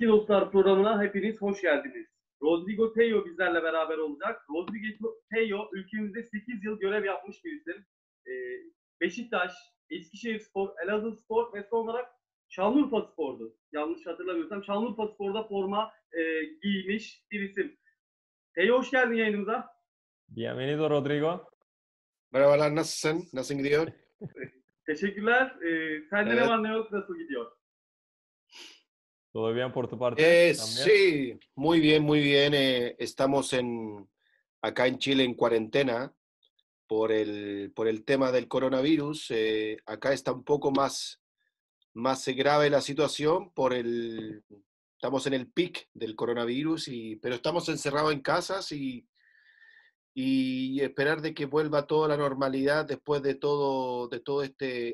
Eski Dostlar programına hepiniz hoş geldiniz. Rodrigo Tejo bizlerle beraber olacak. Rodrigo Tejo ülkemizde 8 yıl görev yapmış bir isim. Beşiktaş, Eskişehirspor, Elazığspor ve son olarak Şanlıurfaspor'du. Yanlış hatırlamıyorsam Şanlıurfaspor'da forma giymiş bir isim. Tejo hoş geldin yayınımıza. Bienvenido, Rodrigo. Merhabalar, nasılsın? Nasıl gidiyor? Teşekkürler. Sende ne Evet. var ne yok, nasıl gidiyor? ¿Todo bien por tu parte? ¿También? Sí, muy bien, muy bien. Estamos acá en Chile en cuarentena por el tema del coronavirus. Acá está un poco más grave la situación estamos en el pic del coronavirus, pero estamos encerrados en casas y esperar de que vuelva toda la normalidad después de todo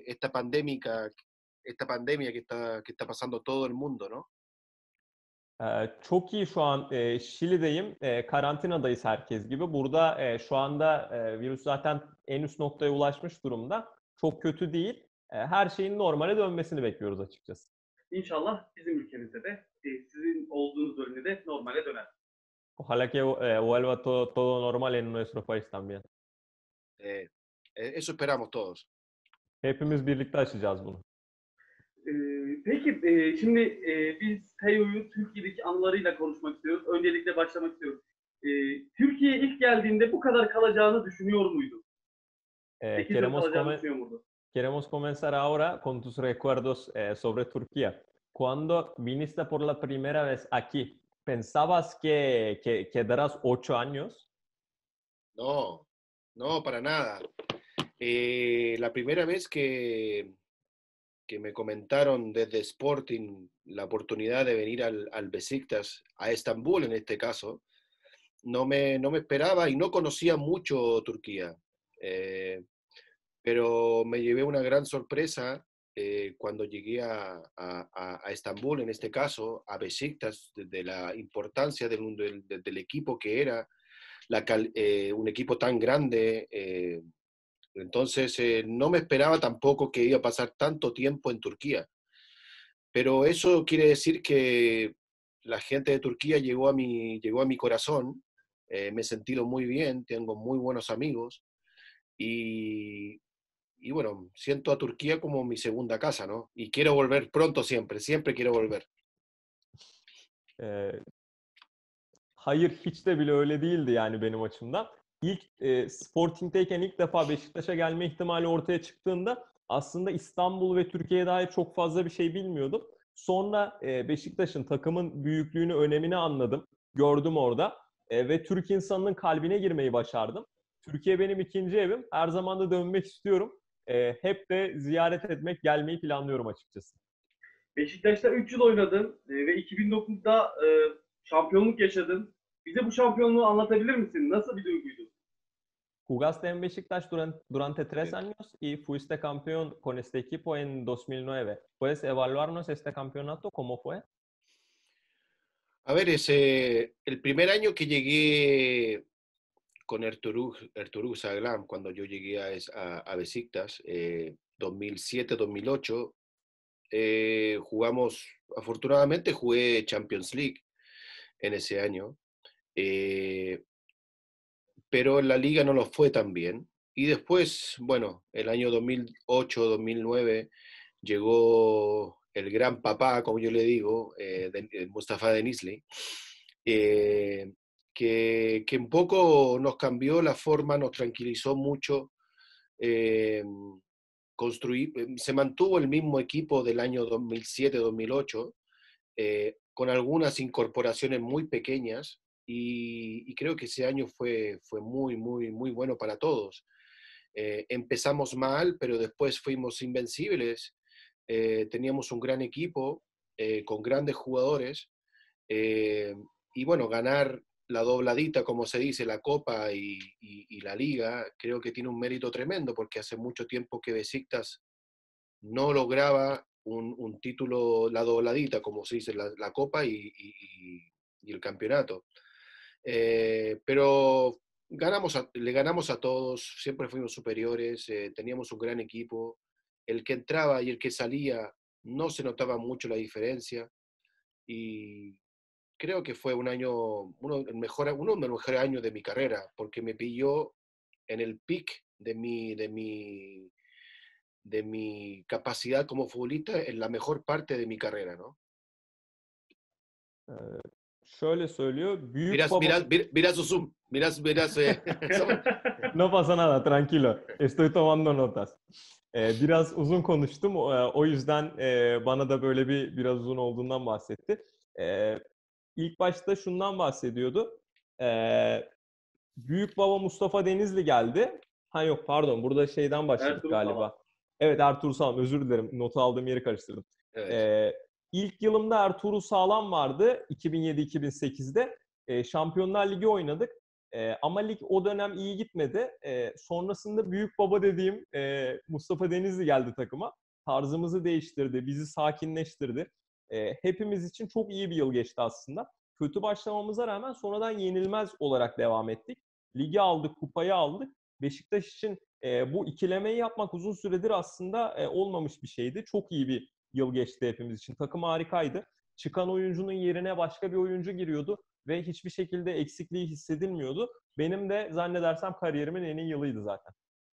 esta pandemia que está pasando todo el mundo, ¿no? Çok iyi şu an Şili'deyim. Karantinadayız herkes gibi. Burada şu anda virüs zaten en üst noktaya ulaşmış durumda. Çok kötü değil. Her şeyin normale dönmesini bekliyoruz açıkçası. İnşallah bizim ülkemizde de sizin olduğunuz bölümde de normale döner. Ojalá que vuelva todo normal en nuestro país también. Eso esperamos todos. Hepimiz birlikte aşacağız bunu. Peki şimdi biz Teo'yu Türkiye'deki anılarıyla konuşmak istiyoruz. Öncelikle başlamak istiyoruz. Türkiye'ye ilk geldiğinde bu kadar kalacağını düşünüyor muydu? 8 yıl kalacağını düşünüyor muydu? Queremos comenzar ahora con tus recuerdos sobre Turquía. Cuando viniste por la primera vez aquí, ¿pensabas que quedarás 8 años? No, no, para nada. La primera vez que me comentaron desde Sporting la oportunidad de venir al Besiktas, a Estambul en este caso, no me esperaba y no conocía mucho Turquía. Pero me llevé una gran sorpresa cuando llegué a Estambul, en este caso, a Besiktas, de la importancia del equipo que era, un equipo tan grande. Entonces, no me esperaba tampoco que iba a pasar tanto tiempo en Turquía. Pero eso quiere decir que la gente de Turquía llegó a mi corazón. Me he sentido muy bien, tengo muy buenos amigos y bueno, siento a Turquía como mi segunda casa, ¿no? Y quiero volver pronto siempre quiero volver. Ee, hayır hiç de bile öyle değildi yani benim açımdan. İlk Sporting'deyken ilk defa Beşiktaş'a gelme ihtimali ortaya çıktığında aslında İstanbul ve Türkiye'ye dair çok fazla bir şey bilmiyordum. Sonra Beşiktaş'ın takımın büyüklüğünü, önemini anladım. Gördüm orada ve Türk insanının kalbine girmeyi başardım. Türkiye benim ikinci evim. Her zaman da dönmek istiyorum. Hep de ziyaret etmek, gelmeyi planlıyorum açıkçası. Beşiktaş'ta 3 yıl oynadın ve 2009'da şampiyonluk yaşadın. Bize bu şampiyonluğu anlatabilir misin? Nasıl bir duyguydu? Jugaste en Beşiktaş durante 3 años y fuiste campeón con este equipo en 2009. ¿Puedes evaluarnos este campeonato? ¿Cómo fue? A ver, el primer año que llegué con Ertuğrul Sağlam, cuando yo llegué a Besiktas, 2007-2008, afortunadamente jugué Champions League en ese año, pero en la liga no lo fue tan bien. Y después, bueno, el año 2008-2009 llegó el gran papá, como yo le digo, Mustafa Denizli, que un poco nos cambió la forma, nos tranquilizó mucho. Se mantuvo el mismo equipo del año 2007-2008, con algunas incorporaciones muy pequeñas, y creo que ese año fue muy bueno para todos. Empezamos mal, pero después fuimos invencibles. Teníamos un gran equipo con grandes jugadores, y bueno, ganar la dobladita, como se dice, la Copa y la Liga, creo que tiene un mérito tremendo, porque hace mucho tiempo que Besiktas no lograba un título, la dobladita, como se dice, la Copa y el campeonato. Pero le ganamos a todos, siempre fuimos superiores, teníamos un gran equipo. El que entraba y el que salía no se notaba mucho la diferencia. y creo que fue un año, uno de los mejores años de mi carrera, porque me pilló en el peak de mi capacidad como futbolista en la mejor parte de mi carrera, ¿no? Ee, Şöyle söylüyor. Büyük Miras, baba miras, miras su Zoom, miras, Samuel. No pasa nada, tranquilo. Estoy tomando notas. Biraz uzun konuştum. O yüzden bana da böyle biraz uzun olduğundan bahsetti. Ee, İlk başta şundan bahsediyordu. Ee, Büyük baba Mustafa Denizli geldi. Ha yok pardon, burada şeyden başladık Ertuğrul Sağlam. galiba. Evet, Ertuğrul Sağlam, özür dilerim. Notu aldığım yeri karıştırdım. Evet. Ee, ilk yılımda Ertuğrul Sağlam vardı 2007-2008'de. Şampiyonlar Ligi oynadık. Ama lig o dönem iyi gitmedi. Sonrasında büyük baba dediğim Mustafa Denizli geldi takıma. Tarzımızı değiştirdi, bizi sakinleştirdi. Hepimiz için çok iyi bir yıl geçti aslında. Kötü başlamamıza rağmen sonradan yenilmez olarak devam ettik. Ligi aldık, kupayı aldık. Beşiktaş için bu ikilemeyi yapmak uzun süredir aslında olmamış bir şeydi. Çok iyi bir yıl geçti hepimiz için. Takım harikaydı. Çıkan oyuncunun yerine başka bir oyuncu giriyordu ve hiçbir şekilde eksikliği hissedilmiyordu. Benim de zannedersem kariyerimin en iyi yılıydı zaten.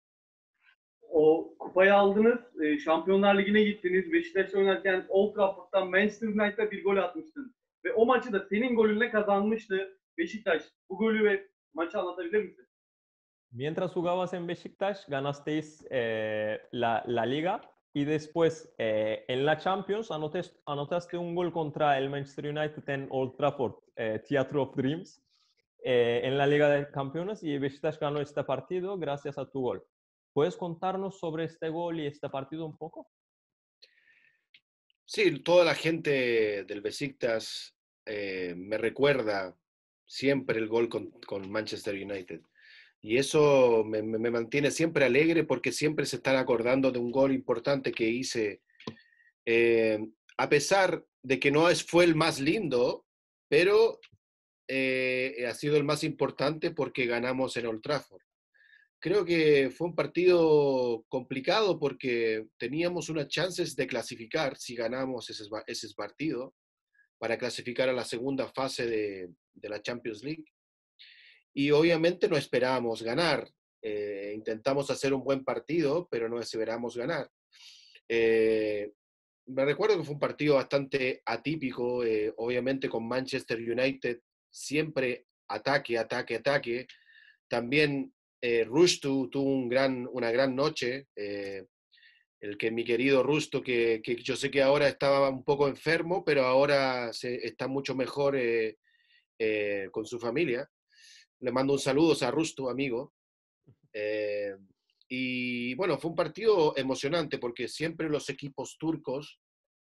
O kupayı aldınız, Şampiyonlar Ligi'ne gittiniz. Beşiktaş'ta oynarken Old Trafford'dan Manchester United'a bir gol atmıştın. Ve o maçı da senin golünle kazanmıştı Beşiktaş. Bu golü ve maçı anlatabilir misin? Mientras jugabas en Beşiktaş, ganasteis la Liga y después en la Champions anotaste un gol contra el Manchester United en Old Trafford, Theatre of Dreams, en la Liga de Campeones y Beşiktaş ganó este partido gracias a tu gol. ¿Puedes contarnos sobre este gol y este partido un poco? Sí, toda la gente del Besiktas me recuerda siempre el gol con Manchester United. Y eso me mantiene siempre alegre porque siempre se están acordando de un gol importante que hice. Eh, a pesar de que no fue el más lindo, pero ha sido el más importante porque ganamos en Old Trafford. Creo que fue un partido complicado porque teníamos unas chances de clasificar si ganamos ese partido para clasificar a la segunda fase de la Champions League. Y obviamente no esperábamos ganar. Intentamos hacer un buen partido, pero no esperábamos ganar. Me recuerdo que fue un partido bastante atípico, obviamente con Manchester United, siempre ataque, ataque, ataque. También Rusto tuvo una gran noche, el que mi querido Rusto, que yo sé que ahora estaba un poco enfermo, pero ahora está mucho mejor con su familia. Le mando un saludo a Rusto, amigo. Eh, y bueno, fue un partido emocionante porque siempre los equipos turcos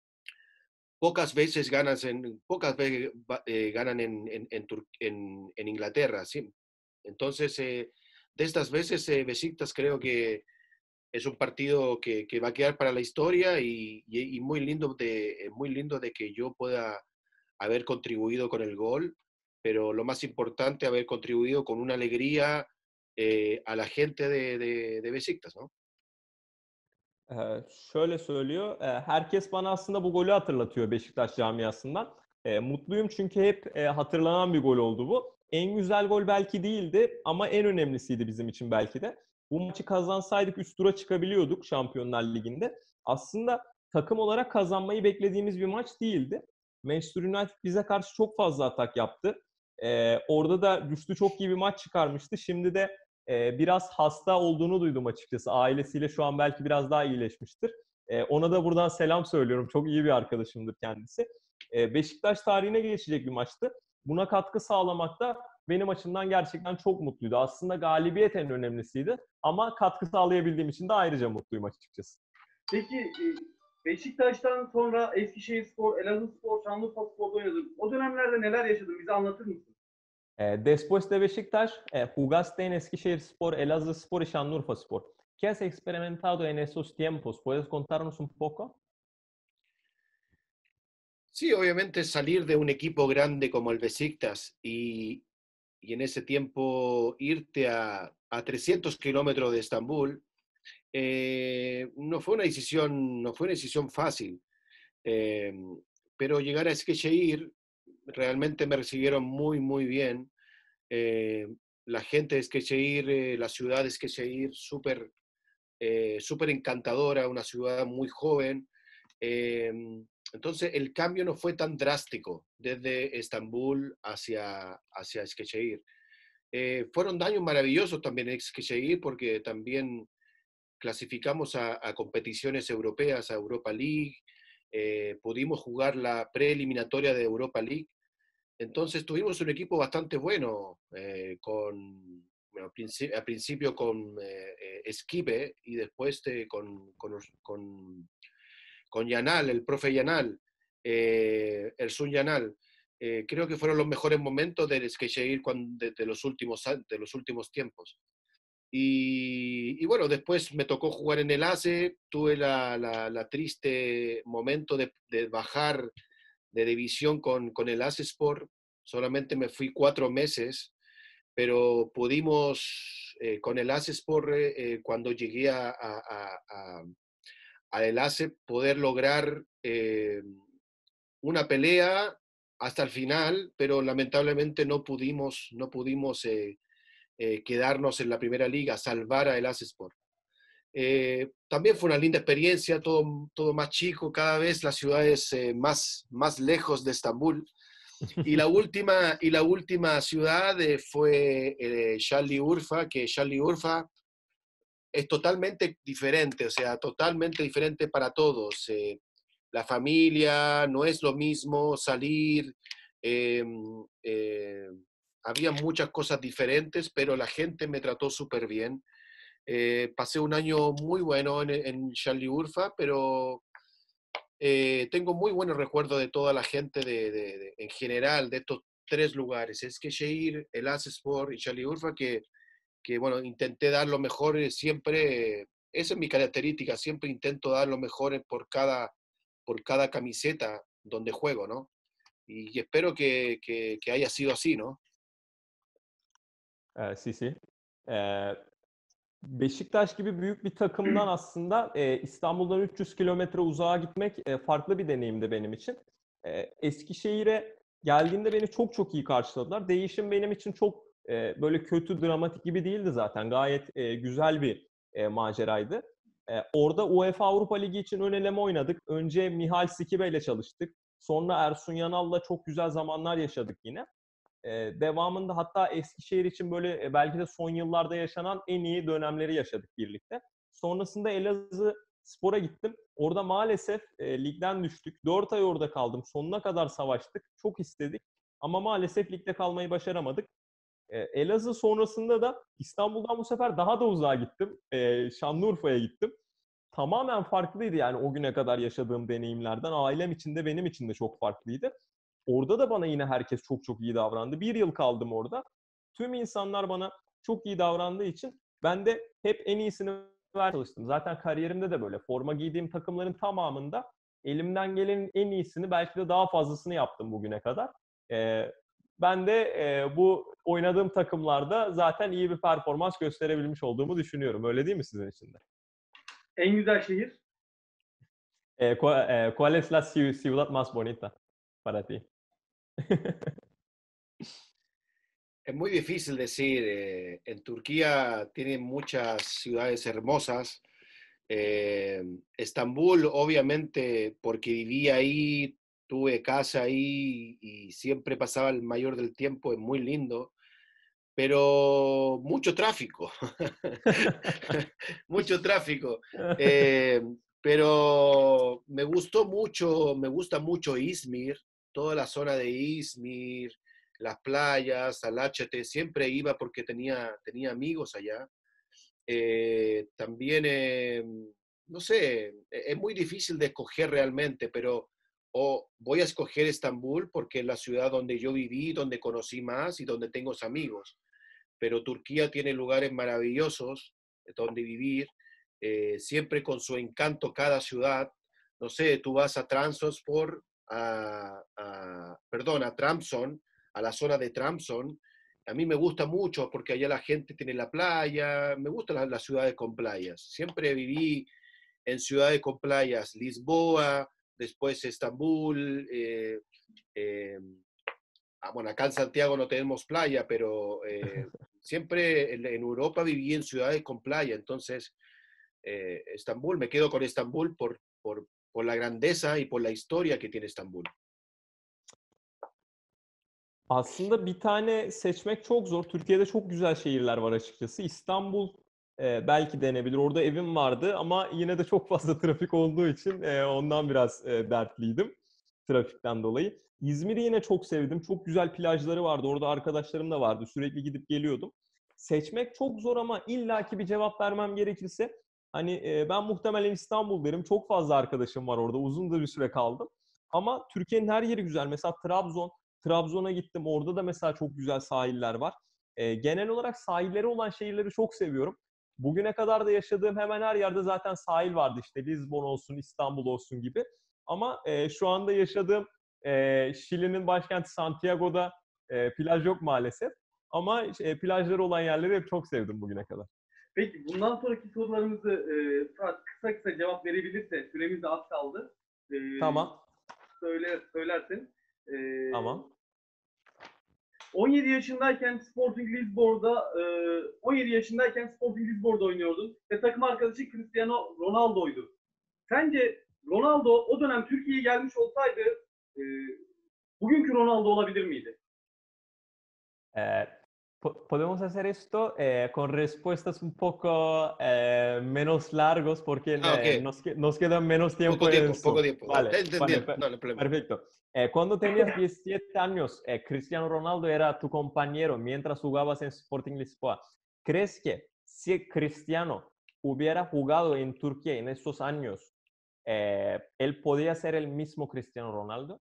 pocas veces ganan en Inglaterra, ¿sí? Entonces, de estas veces, Besiktas creo que es un partido que va a quedar para la historia y muy lindo de que yo pueda haber contribuido con el gol, pero lo más importante, haber contribuido con una alegría a la gente de Besiktas, ¿no? Şöyle söylüyor. Herkes bana aslında bu golü hatırlatıyor Beşiktaş camiasından. Mutluyum çünkü hep hatırlanan bir gol oldu bu. En güzel gol belki değildi ama en önemlisiydi bizim için belki de. Bu maçı kazansaydık üst tura çıkabiliyorduk Şampiyonlar Ligi'nde. Aslında takım olarak kazanmayı beklediğimiz bir maç değildi. Manchester United bize karşı çok fazla atak yaptı. Orada da Rüştü çok iyi bir maç çıkarmıştı. Şimdi de biraz hasta olduğunu duydum açıkçası. Ailesiyle şu an belki biraz daha iyileşmiştir. Ona da buradan selam söylüyorum. Çok iyi bir arkadaşımdır kendisi. Beşiktaş tarihine geçecek bir maçtı. Buna katkı sağlamak da benim açımdan gerçekten çok mutluydu. Aslında galibiyet en önemlisiydi ama katkı sağlayabildiğim için de ayrıca mutluyum açıkçası. Peki Beşiktaş'tan sonra Eskişehirspor, Elazığspor, Şanlıurfaspor'da oynadın. O dönemlerde neler yaşadın? Bize anlatır mısın? Después de Beşiktaş, jugaste en Eskişehirspor, Elazığspor y Şanlıurfaspor. ¿Qué has experimentado en esos tiempos? ¿Puedes contarnos un poco? Sí, obviamente salir de un equipo grande como el Besiktas y en ese tiempo irte a 300 kilómetros de Estambul, no fue una decisión fácil. Eh, pero llegar a Eskişehir realmente me recibieron muy, muy bien. Eh, la gente de Eskişehir, la ciudad de Eskişehir, súper encantadora, una ciudad muy joven. Eh, entonces el cambio no fue tan drástico desde Estambul hacia Eskişehir. Fueron años maravillosos también en Eskişehir porque también clasificamos a competiciones europeas, a Europa League, pudimos jugar la preeliminatoria de Europa League. Entonces tuvimos un equipo bastante bueno, bueno, al principio con Esquipe y después con Yanal, el profe Yanal, Ersun Yanal. Creo que fueron los mejores momentos del Eskişehir de los últimos tiempos. Y bueno, después me tocó jugar en el ACE, tuve la triste momento de bajar de división con el ACE Sport, solamente me fui 4 meses, pero pudimos con el ACE Sport, cuando llegué a el ACE, poder lograr una pelea hasta el final, pero lamentablemente no pudimos quedarnos en la primera liga, salvar a el Sport. También fue una linda experiencia, todo más chico, cada vez las ciudades más lejos de Estambul. Y la última ciudad fue Şanlıurfa, que Şanlıurfa es totalmente diferente, o sea, totalmente diferente para todos. La familia, no es lo mismo salir. eh, eh, Había muchas cosas diferentes, pero la gente me trató súper bien. Pasé un año muy bueno en Şanlıurfa, pero tengo muy buenos recuerdos de toda la gente en general de estos 3 lugares. Es que Eskişehir, el Sport y Şanlıurfa, que bueno, intenté dar lo mejor siempre. Esa es mi característica, siempre intento dar lo mejor por cada camiseta donde juego, ¿no? Y espero que haya sido así, ¿no? Sisi. Ee, Beşiktaş gibi büyük bir takımdan aslında İstanbul'dan 300 kilometre uzağa gitmek farklı bir deneyimdi benim için. Eskişehir'e geldiğimde beni çok çok iyi karşıladılar. Değişim benim için çok böyle kötü, dramatik gibi değildi zaten. Gayet güzel bir maceraydı. Orada UEFA Avrupa Ligi için ön eleme oynadık. Önce Mihal Sikibe ile çalıştık. Sonra Ersun Yanal'la çok güzel zamanlar yaşadık yine. Devamında hatta Eskişehir için böyle belki de son yıllarda yaşanan en iyi dönemleri yaşadık birlikte. Sonrasında Elazığ Spor'a gittim. Orada maalesef ligden düştük. 4 ay orada kaldım. Sonuna kadar savaştık. Çok istedik. Ama maalesef ligde kalmayı başaramadık. Elazığ sonrasında da İstanbul'dan bu sefer daha da uzağa gittim. Şanlıurfa'ya gittim. Tamamen farklıydı yani o güne kadar yaşadığım deneyimlerden. Ailem için de benim için de çok farklıydı. Orada da bana yine herkes çok çok iyi davrandı. 1 yıl kaldım orada. Tüm insanlar bana çok iyi davrandığı için ben de hep en iyisini vermeye çalıştım. Zaten kariyerimde de böyle. Forma giydiğim takımların tamamında elimden gelenin en iyisini, belki de daha fazlasını yaptım bugüne kadar. Ben de bu oynadığım takımlarda zaten iyi bir performans gösterebilmiş olduğumu düşünüyorum. Öyle değil mi sizin için de? En güzel şehir? ¿Cuál es la ciudad más bonita para ti? Es muy difícil decir. En Turquía tienen muchas ciudades hermosas. Estambul, obviamente, porque vivía ahí, tuve casa ahí y siempre pasaba el mayor del tiempo, es muy lindo, pero mucho tráfico, mucho tráfico. Eh, pero me gusta mucho Izmir, toda la zona de Izmir, las playas, al HT, siempre iba porque tenía amigos allá. También, no sé, es muy difícil de escoger realmente, pero voy a escoger Estambul porque es la ciudad donde yo viví, donde conocí más y donde tengo amigos. Pero Turquía tiene lugares maravillosos donde vivir, siempre con su encanto cada ciudad. No sé, tú vas a Trabzonspor, perdón, a Trabzon, a la zona de Trabzon. A mí me gusta mucho porque allá la gente tiene la playa, me gustan las ciudades con playas. Siempre viví en ciudades con playas, Lisboa, después Estambul, bueno, acá en Santiago no tenemos playa, pero siempre en Europa viví en ciudades con playa, entonces Estambul, me quedo con Estambul por la grandeza y por la historia que tiene Estambul. Aslında bir tane seçmek çok zor. Türkiye'de çok güzel şehirler var açıkçası. İstanbul belki denebilir. Orada evim vardı ama yine de çok fazla trafik olduğu için ondan biraz dertliydim trafikten dolayı. İzmir'i yine çok sevdim. Çok güzel plajları vardı. Orada arkadaşlarım da vardı. Sürekli gidip geliyordum. Seçmek çok zor ama illaki bir cevap vermem gerekirse hani ben muhtemelen İstanbul derim. Çok fazla arkadaşım var orada. Uzun da bir süre kaldım. Ama Türkiye'nin her yeri güzel. Mesela Trabzon'a gittim. Orada da mesela çok güzel sahiller var. Genel olarak sahilleri olan şehirleri çok seviyorum. Bugüne kadar da yaşadığım hemen her yerde zaten sahil vardı. İşte Lizbon olsun, İstanbul olsun gibi. Ama şu anda yaşadığım Şili'nin başkenti Santiago'da plaj yok maalesef. Ama plajları olan yerleri hep çok sevdim bugüne kadar. Peki bundan sonraki sorularımızı kısa kısa cevap verebilirse, süremiz de az kaldı. Tamam, Söylersin. E, tamam. 17 yaşındayken Sporting Lisbon'da 17 yaşındayken Sporting Lisbon'da oynuyordun ve takım arkadaşı Cristiano Ronaldo'ydu. Sence Ronaldo o dönem Türkiye'ye gelmiş olsaydı e, bugünkü Ronaldo olabilir miydi? Eh, Podemos hacer esto con respuestas un poco menos largos porque Ah, ok, nos queda menos tiempo en poco esto. tiempo. Vale, Te vale, entendiendo, no, no hay problema. perfecto. Cuando tenías 17 años, Cristiano Ronaldo era tu compañero mientras jugabas en Sporting Lisboa. ¿Crees que si Cristiano hubiera jugado en Turquía en estos años, él podía ser el mismo Cristiano Ronaldo?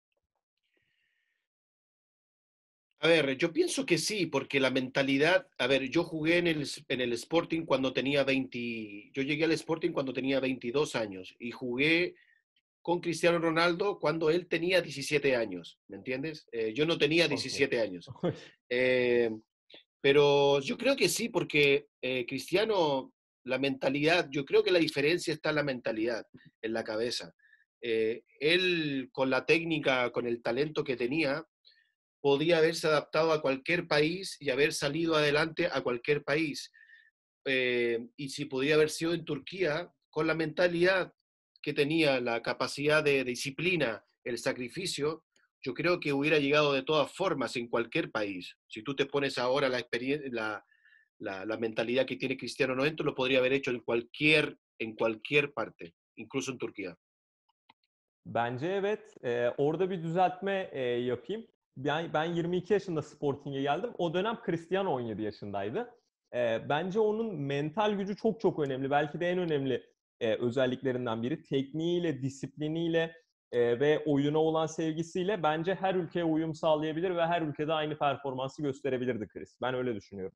A ver, yo pienso que sí, porque la mentalidad, a ver, yo jugué en el Sporting cuando tenía 20, yo llegué al Sporting cuando tenía 22 años y jugué con Cristiano Ronaldo cuando él tenía 17 años, ¿me entiendes? Yo no tenía Ok. 17 años. Eh, pero yo creo que sí, porque Cristiano, la mentalidad, yo creo que la diferencia está en la mentalidad, en la cabeza. Él con la técnica, con el talento que tenía, podía haberse adaptado a cualquier país y haber salido adelante a cualquier país. Y si podía haber sido en Turquía, con la mentalidad que tenía, la capacidad de disciplina, el sacrificio, yo creo que hubiera llegado de todas formas en cualquier país. Si tú te pones ahora la experiencia, la mentalidad que tiene Cristiano Ronaldo, lo podría haber hecho en cualquier parte, incluso en Turquía. Bence evet. Orada bir düzeltme yapayım. Ben 22 yaşında Sporting'e geldim. O dönem Cristiano 17 yaşındaydı. Bence onun mental gücü çok çok önemli. Belki de en önemli özelliklerinden biri. Tekniğiyle, disipliniyle ve oyuna olan sevgisiyle bence her ülkeye uyum sağlayabilir ve her ülkede aynı performansı gösterebilirdi Chris. Ben öyle düşünüyorum.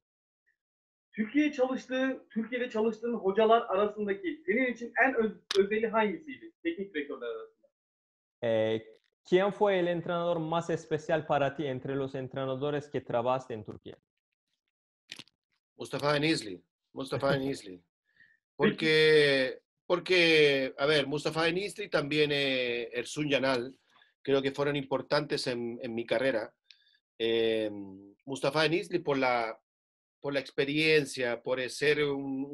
Türkiye'de çalıştığın hocalar arasındaki senin için en özeli hangisiydi? Teknik direktörler arasında. ¿Quién fue el entrenador más especial para ti entre los entrenadores que trabajaste en Turquía? Mustafa Denizli, Mustafa Denizli. Peki, Porque, a ver, Mustafa Denizli también Ersun Yanal, creo que fueron importantes en mi carrera. Mustafa Denizli por la experiencia, por ser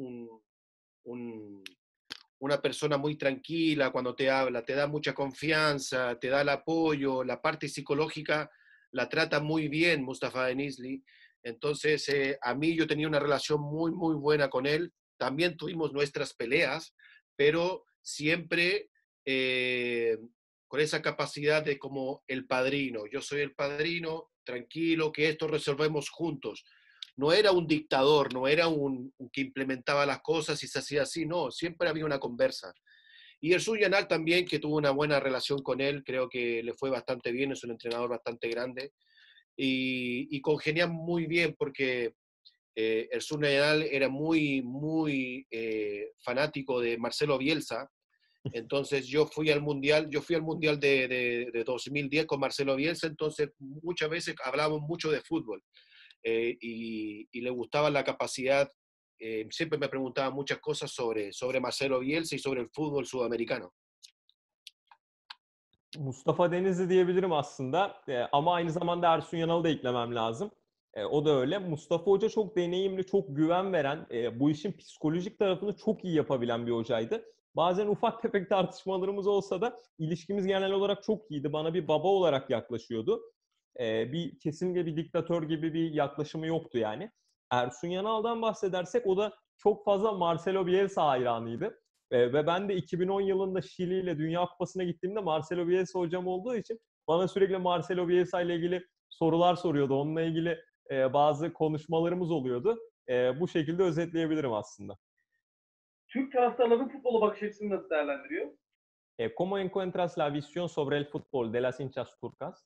un- una persona muy tranquila cuando te habla, te da mucha confianza, te da el apoyo, la parte psicológica la trata muy bien Mustafa Denizli. Entonces, a mí yo tenía una relación muy, muy buena con él. También tuvimos nuestras peleas, pero siempre con esa capacidad de como el padrino. Yo soy el padrino, tranquilo, que esto resolvemos juntos. No era un dictador, no era un que implementaba las cosas y se hacía así, no, siempre había una conversa. Y el Yanal también, que tuvo una buena relación con él, creo que le fue bastante bien, es un entrenador bastante grande y congenian muy bien porque el Yanal era muy, muy fanático de Marcelo Bielsa. Entonces yo fui al mundial de 2010 con Marcelo Bielsa, entonces muchas veces hablábamos mucho de fútbol y le gustaba la capacidad, siempre me preguntaba muchas cosas sobre Marcelo Bielsa y sobre el fútbol sudamericano. Mustafa Denizli diyebilirim aslında. Ama aynı zamanda Ersun Yanal'ı da eklemem lazım. O da öyle. Mustafa Hoca çok deneyimli, çok güven veren, bu işin psikolojik tarafını çok iyi yapabilen bir hocaydı. Bazen ufak tefek tartışmalarımız olsa da ilişkimiz genel olarak çok iyiydi. Bana bir baba olarak yaklaşıyordu. Kesinlikle bir diktatör gibi bir yaklaşımı yoktu yani. Ersun Yanal'dan bahsedersek o da çok fazla Marcelo Bielsa hayranıydı. Ve ben de 2010 yılında Şili ile Dünya Kupası'na gittiğimde Marcelo Bielsa hocam olduğu için bana sürekli Marcelo Bielsa ile ilgili sorular soruyordu. Onunla ilgili bazı konuşmalarımız oluyordu. Bu şekilde özetleyebilirim aslında. Türk taraftarların futbola bakış açısını nasıl değerlendiriyor? ¿Cómo encuentras la visión sobre el fútbol de las hinchas turcas?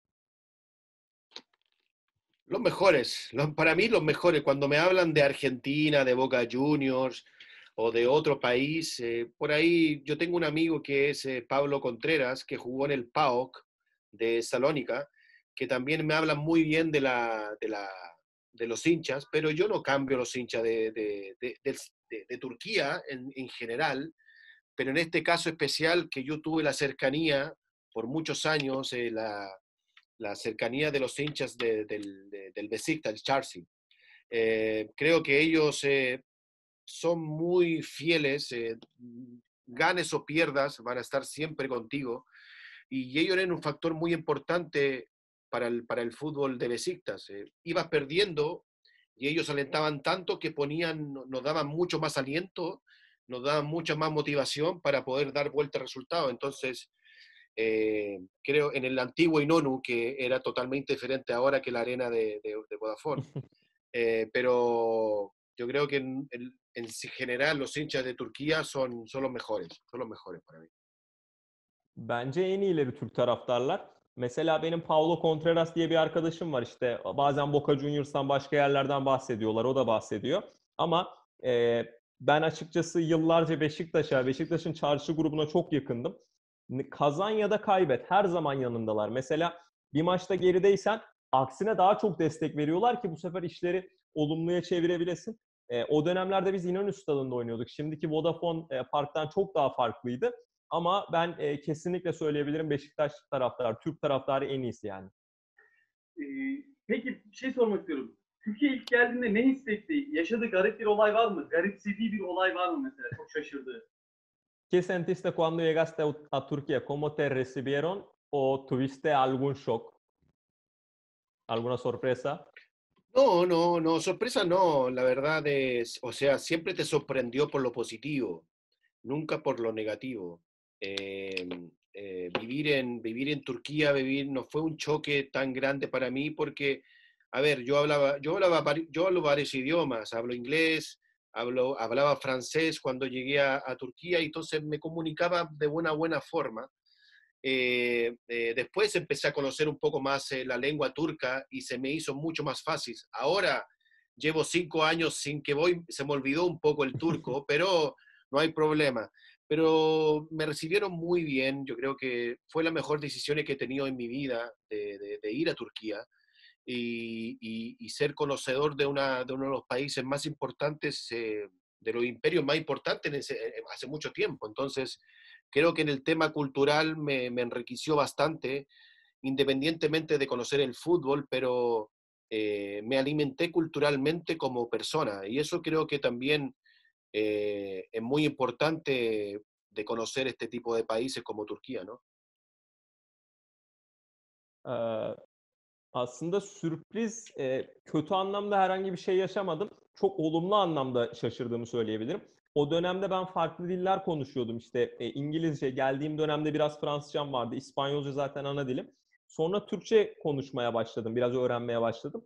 Los mejores, para mí los mejores. Cuando me hablan de Argentina, de Boca Juniors o de otro país, por ahí yo tengo un amigo que es Pablo Contreras, que jugó en el PAOK de Salónica, que también me habla muy bien de los hinchas, pero yo no cambio los hinchas de Turquía en general, pero en este caso especial que yo tuve la cercanía por muchos años, la cercanía de los hinchas del Besiktas, del Chelsea. Creo que ellos son muy fieles, ganes o pierdas, van a estar siempre contigo. Y ellos eran un factor muy importante para el fútbol de Besiktas. Ibas perdiendo y ellos alentaban tanto que nos daban mucho más aliento, nos daban mucha más motivación para poder dar vuelta al resultado. Entonces, creo en el antiguo Inonu, que era totalmente diferente ahora que la arena de Vodafone. Pero yo creo que en general los hinchas de Turquía son los mejores para mí. Bence en iyileri Türk taraftarlar. Mesela benim Paulo Contreras diye bir arkadaşım var işte. Bazen Boca Juniors'tan başka yerlerden bahsediyorlar. O da bahsediyor. Ama ben açıkçası yıllarca Beşiktaş'ın çarşı grubuna çok yakındım. Kazan ya da kaybet her zaman yanındalar. Mesela bir maçta gerideysen aksine daha çok destek veriyorlar ki bu sefer işleri olumluya çevirebilesin. O dönemlerde biz İnönü Stadı'nda oynuyorduk. Şimdiki Vodafone Park'tan çok daha farklıydı. Ama ben kesinlikle söyleyebilirim Beşiktaş taraftarı, Türk taraftarı en iyisi yani. Peki bir şey sormak istiyorum. Türkiye ilk geldiğinde ne hissetti? Yaşadığı garip bir olay var mı? Garipsediği bir olay var mı mesela? Çok şaşırdığı. ¿Qué sentiste cuando llegaste a Turquía? ¿Cómo te recibieron o tuviste algún shock, alguna sorpresa? No, no, no, sorpresa no, la verdad es, o sea, siempre te sorprendió por lo positivo, nunca por lo negativo. Eh, vivir en Turquía, no fue un choque tan grande para mí porque, a ver, yo hablo varios idiomas, hablo inglés, hablaba francés cuando llegué a Turquía y entonces me comunicaba de buena forma. Después empecé a conocer un poco más la lengua turca y se me hizo mucho más fácil. Ahora llevo 5 años sin que voy, se me olvidó un poco el turco, pero no hay problema. Pero me recibieron muy bien, yo creo que fue la mejor decisión que he tenido en mi vida de ir a Turquía y ser conocedor de uno de los países más importantes, de los imperios más importantes hace mucho tiempo. Entonces, creo que en el tema cultural me enriqueció bastante, independientemente de conocer el fútbol, pero me alimenté culturalmente como persona. Y eso creo que también es muy importante de conocer este tipo de países como Turquía, ¿no? Ee, Aslında sürpriz, kötü anlamda herhangi bir şey yaşamadım. Çok olumlu anlamda şaşırdığımı söyleyebilirim. O dönemde ben farklı diller konuşuyordum. İşte İngilizce, geldiğim dönemde biraz Fransızcam vardı. İspanyolca zaten ana dilim. Sonra Türkçe konuşmaya başladım. Biraz öğrenmeye başladım.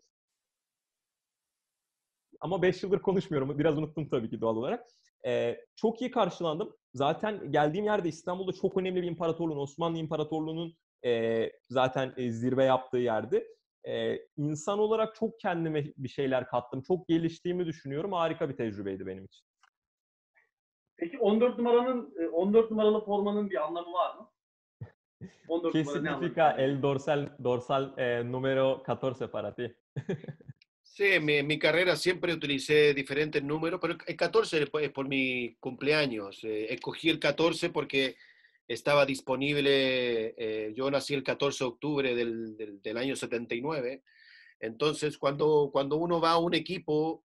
Ama 5 yıldır konuşmuyorum. Biraz unuttum tabii ki doğal olarak. Çok iyi karşılandım. Zaten geldiğim yerde İstanbul'da çok önemli bir imparatorluğun, Osmanlı İmparatorluğu'nun zaten zirve yaptığı yerdi. İnsan olarak çok kendime bir şeyler kattım. Çok geliştiğimi düşünüyorum. Harika bir tecrübeydi benim için. Peki 14 numaralı formanın bir anlamı var mı? 14 ¿Qué numara ne anlamı significa ifade ediyor? el dorsal número 14 para ti? Sí, en mi carrera siempre utilicé diferentes números, pero el 14 es por mi cumpleaños. Escogí el 14 porque estaba disponible, yo nací el 14 de octubre del año 79, entonces cuando uno va a un equipo,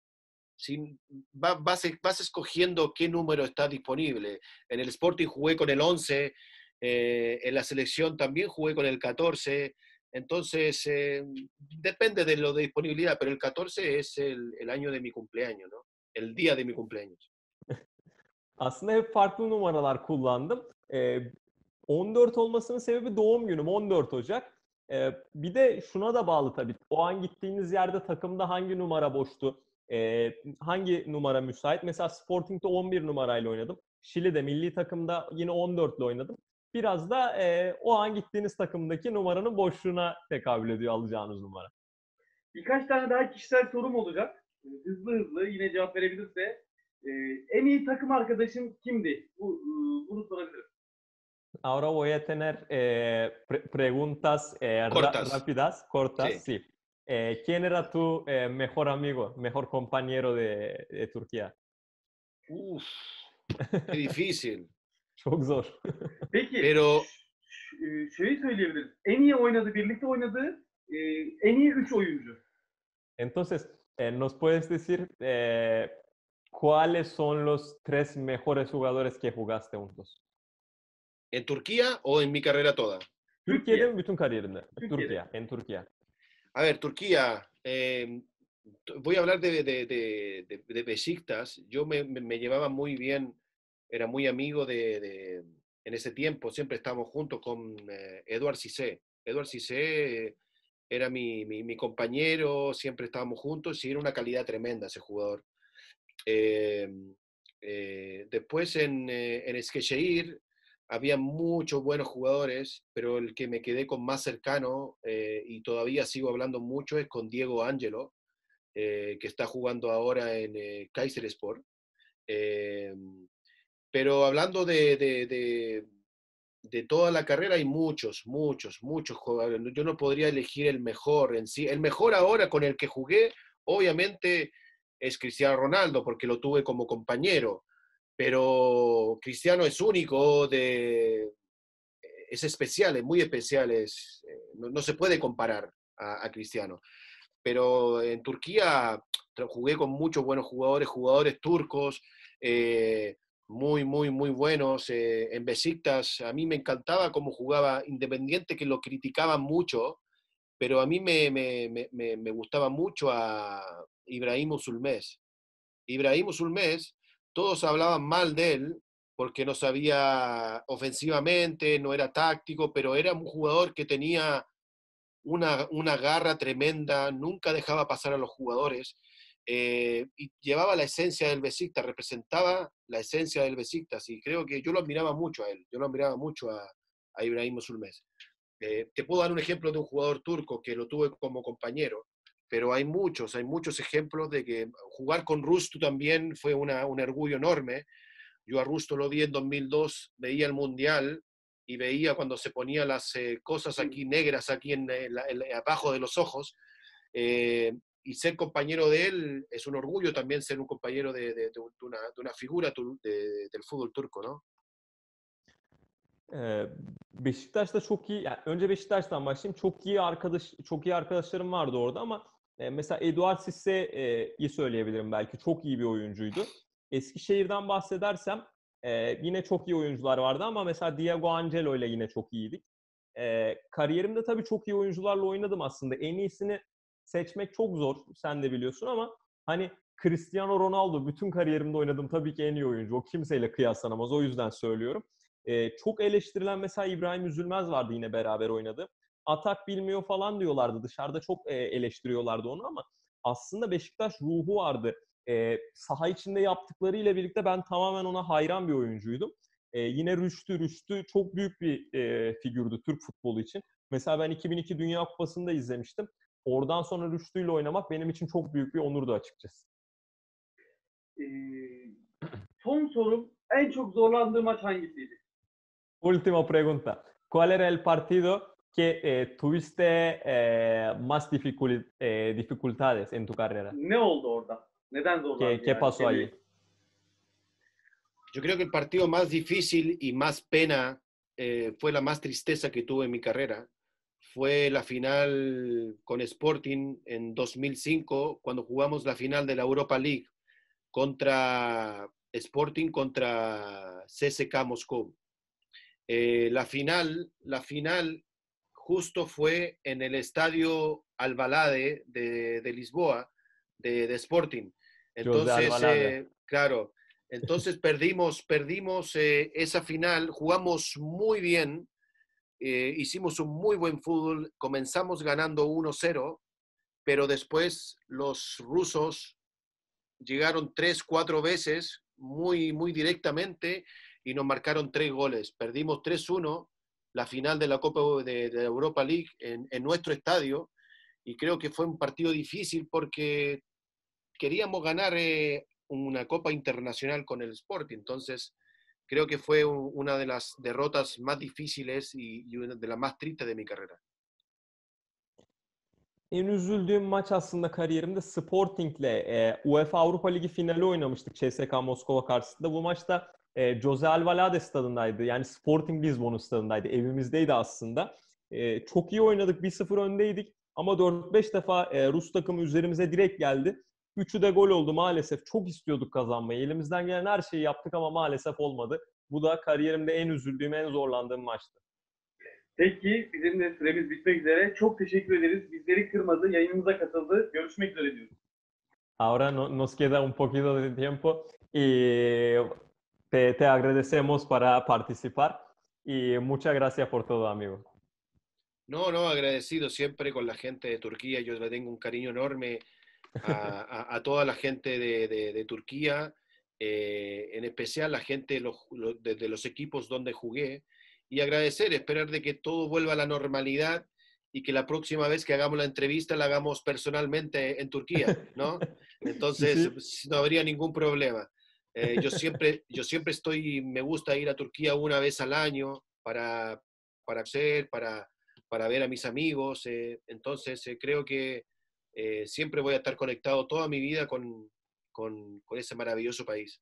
vas escogiendo qué número está disponible. En el Sporting jugué con el 11, en la selección también jugué con el 14, entonces depende de lo de disponibilidad, pero el 14 es el año de mi cumpleaños, ¿no? El día de mi cumpleaños. Aslında hep farklı numaralar kullandım. 14 olmasının sebebi doğum günüm 14 Ocak. Bir de şuna da bağlı tabii. O an gittiğiniz yerde takımda hangi numara boştu? Hangi numara müsait? Mesela Sporting'de 11 numarayla oynadım. Şili'de milli takımda yine 14 ile oynadım. Biraz da o an gittiğiniz takımdaki numaranın boşluğuna tekabül ediyor alacağınız numara. Birkaç tane daha kişisel sorum olacak. Hızlı hızlı yine cevap verebilirse. En iyi takım arkadaşın kimdi? Bunu sorabilirim. Ahora voy a tener preguntas Cortas. rápidas, cortas, Sí. sí. ¿Quién era tu mejor amigo, mejor compañero de Turquía? Uf, qué difícil. Çok zor. Peki, Pero şeyi söyleyebiliriz. En iyi oynadığı, birlikte oynadığı en iyi 3 oyuncu. Entonces, ¿nos puedes decir cuáles son los 3 mejores jugadores que jugaste juntos? ¿en Turquía o en mi carrera toda? Türkiye'de mi bütün kariyerinde? Türkiye'de. En Turquía. A ver, Turquía, voy a hablar de Beşiktaş. Yo me llevaba muy bien, era muy amigo en ese tiempo, siempre estábamos juntos con Eduard Cissé. Eduard Cissé era mi compañero, siempre estábamos juntos y era una calidad tremenda ese jugador. Después en Eskişehir había muchos buenos jugadores, pero el que me quedé con más cercano y todavía sigo hablando mucho es con Diego Ángelo, que está jugando ahora en Kayserispor. Pero hablando de toda la carrera hay muchos jugadores. Yo no podría elegir el mejor en sí. El mejor ahora con el que jugué, obviamente, es Cristiano Ronaldo, porque lo tuve como compañero. Pero Cristiano es único, es especial, es muy especial, no se puede comparar a Cristiano. Pero en Turquía jugué con muchos buenos jugadores turcos, muy buenos. En Beşiktaş a mí me encantaba cómo jugaba, independiente que lo criticaban mucho, pero a mí me gustaba mucho a Ibrahim Zulmez. Ibrahim Zulmez, todos hablaban mal de él porque no sabía ofensivamente, no era táctico, pero era un jugador que tenía una garra tremenda, nunca dejaba pasar a los jugadores y llevaba la esencia del Beşiktaş, representaba la esencia del Beşiktaş y creo que yo lo admiraba mucho a él, yo lo admiraba mucho a Ibrahim Zulmez. Te puedo dar un ejemplo de un jugador turco que lo tuve como compañero, pero hay muchos ejemplos de que jugar con Rusto también fue un orgullo enorme. Yo a Rusto lo vi en 2002, veía el Mundial y veía cuando se ponía las cosas aquí negras, aquí abajo de los ojos, y ser compañero de él es un orgullo también ser un compañero de una figura del fútbol turco, ¿no? Beşiktaş'ta çok iyi, yani önce Beşiktaş'tan başlayayım. Çok iyi arkadaşlarım vardı orada ama mesela Eduard Cisse'yi söyleyebilirim belki. Çok iyi bir oyuncuydu. Eskişehir'den bahsedersem yine çok iyi oyuncular vardı ama mesela Diego Angelo ile yine çok iyiydik. Kariyerimde tabii çok iyi oyuncularla oynadım aslında. En iyisini seçmek çok zor, sen de biliyorsun ama hani Cristiano Ronaldo bütün kariyerimde oynadım tabii ki en iyi oyuncu. O kimseyle kıyaslanamaz. O yüzden söylüyorum. Çok eleştirilen mesela İbrahim Üzülmez vardı yine beraber oynadı. Atak bilmiyor falan diyorlardı. Dışarıda çok eleştiriyorlardı onu ama aslında Beşiktaş ruhu vardı. Saha içinde yaptıklarıyla birlikte ben tamamen ona hayran bir oyuncuydum. Yine Rüştü çok büyük bir figürdü Türk futbolu için. Mesela ben 2002 Dünya Kupası'nda izlemiştim. Oradan sonra Rüştü ile oynamak benim için çok büyük bir onurdu açıkçası. Son sorum, en çok zorlandığı maç hangisiydi? Última pregunta. ¿Cuál era el partido que tuviste más dificultades en tu carrera? Ne oldu orada? Neden zorlandın? ¿Qué pasó allí? Yo creo que el partido más difícil y más pena fue la más tristeza que tuve en mi carrera. Fue la final con Sporting en 2005, cuando jugamos la final de la Europa League contra Sporting contra CSKA Moscú. La final justo fue en el estadio Alvalade de Lisboa, de Sporting. Jose Entonces, Alvalade. claro, entonces perdimos esa final, jugamos muy bien, hicimos un muy buen fútbol, comenzamos ganando 1-0, pero después los rusos llegaron 3, 4 veces muy directamente y nos marcaron 3 goles. Perdimos 3-1 la final de la Copa de Europa League en nuestro estadio y creo que fue un partido difícil porque queríamos ganar una Copa Internacional con el Sporting. Entonces, creo que fue una de las derrotas más difíciles y una de las más tristes de mi carrera. En üzüldüğüm maç aslında kariyerimde Sporting'le UEFA Avrupa Ligi finali oynamıştık CSKA Moskova karşısında. Bu maçta Jose Alvalade stadındaydı. Yani Sporting Lisbon'un stadındaydı. Evimizdeydi aslında. Çok iyi oynadık. 1-0 öndeydik. Ama 4-5 defa Rus takımı üzerimize direkt geldi. Üçü de gol oldu maalesef. Çok istiyorduk kazanmayı. Elimizden gelen her şeyi yaptık ama maalesef olmadı. Bu da kariyerimde en üzüldüğüm, en zorlandığım maçtı. Peki bizim de süremiz bitmek üzere. Çok teşekkür ederiz. Bizleri kırmadı, yayınımıza katıldı. Görüşmek üzere diyoruz. Ahora nos queda un poquito de tiempo y te agradecemos para participar y muchas gracias por todo, amigo. No, agradecido siempre con la gente de Turquía. Yo le tengo un cariño enorme a toda la gente de Turquía, en especial la gente de los equipos donde jugué, y agradecer, esperar de que todo vuelva a la normalidad y que la próxima vez que hagamos la entrevista la hagamos personalmente en Turquía, ¿no? Sí, Entonces sí. no habría ningún problema. Yo siempre me gusta ir a Turquía una vez al año para ver a mis amigos, entonces creo que siempre voy a estar conectado toda mi vida con ese maravilloso país.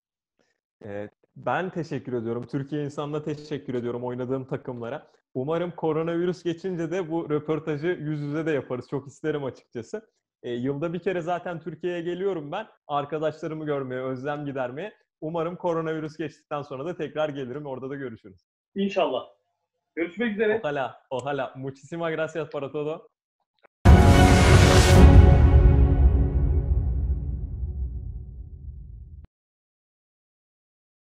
Ben teşekkür ediyorum. Türkiye insanına teşekkür ediyorum, oynadığım takımlara. Umarım koronavirüs geçince de bu röportajı yüz yüze de yaparız. Çok isterim açıkçası. Yılda bir kere zaten Türkiye'ye geliyorum ben. Arkadaşlarımı görmeye, özlem gidermeye. Umarım koronavirüs geçtikten sonra da tekrar gelirim. Orada da görüşürüz. İnşallah. Görüşmek üzere. Ojalá, ojalá. Muchísimas gracias para todo.